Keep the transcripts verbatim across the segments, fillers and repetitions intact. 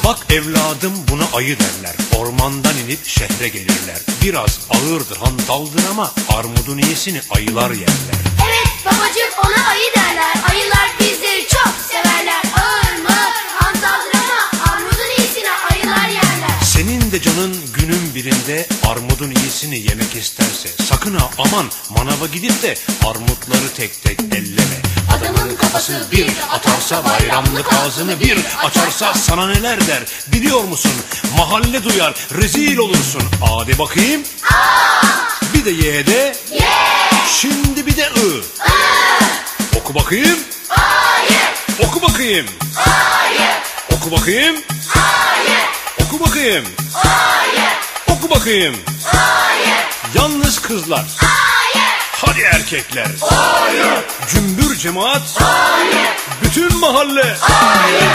Bak evladım, buna ayı derler. Ormandan inip şehre gelirler. Biraz ağırdır, hantaldır ama armudun iyisini ayılar yerler. Evet babacığım, ona ayı derler. Ayılar bizleri çok severler. Ağır mı, hantaldır ama armudun iyisini ayılar yerler. Senin de canın günün birinde armudun iyisini yemek isterse sakın ha aman manava gidip de armutları tek tek elleme. Adamın kafası bir atarsa, bayramlık ağzını bir açarsa sana neler der biliyor musun? Mahalle duyar, rezil olursun. A de bakayım. A. Bir de Y de. Y. Şimdi bir de I. I. Oku bakayım. Ayı. Oku bakayım. Ayı. Oku bakayım. Ayı. Oku bakayım. Ayı. Oku bakayım. Ayı. Yalnız kızlar. Ayı. Hadi erkekler. Ayı. Cümbür cemaat. Ayı. Bütün mahalle. Ayı.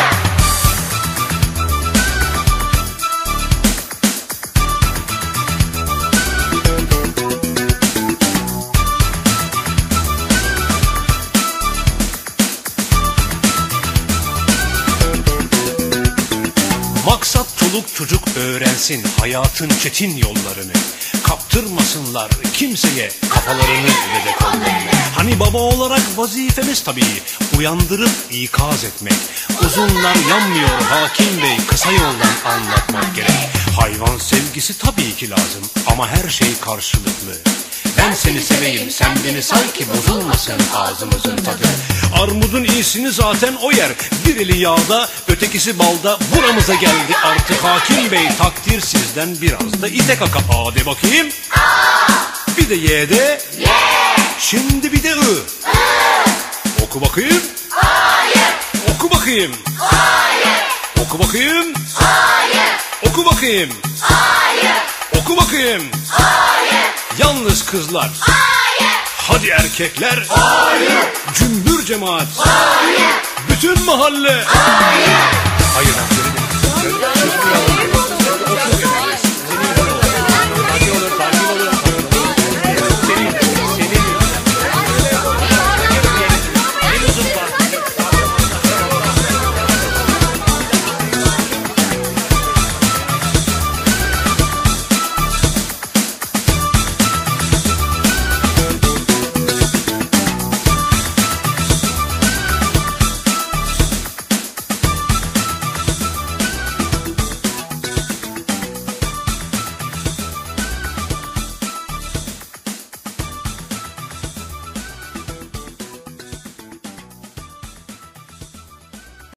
Maksat çoluk çocuk öğrensin hayatın çetin yollarını. Kaptırmasınlar kimseye kafalarını ve de kollarını. Hani baba olarak vazifemiz tabii uyandırıp ikaz etmek. Uzunlar yanmıyor hakim bey, kısa yoldan anlatmak gerek. Hayvan sevgisi tabii ki lazım ama her şey karşılıklı. Ben seni seveyim, sen beni say ki bozulmasın ağzımızın tadı. Armudun iyisini zaten o yer. Bir eli yağda, ötekisi balda. Buramıza geldi artık hakim bey. Takdir sizden biraz da ite kaka. A de bakayım. A. Bir de Y de. Y. Şimdi bir de I. I. Oku bakayım. Ayı. Oku bakayım. Ayı. Oku bakayım. Ayı. Oku bakayım. Ayı. Oku bakayım. Ayı. Yalnız kızlar. Ayı. Hadi erkekler. Ayı. Cümbür cemaat. Ayı. Bütün mahalle. Ayı. Hayır, ben geri dönüyorum.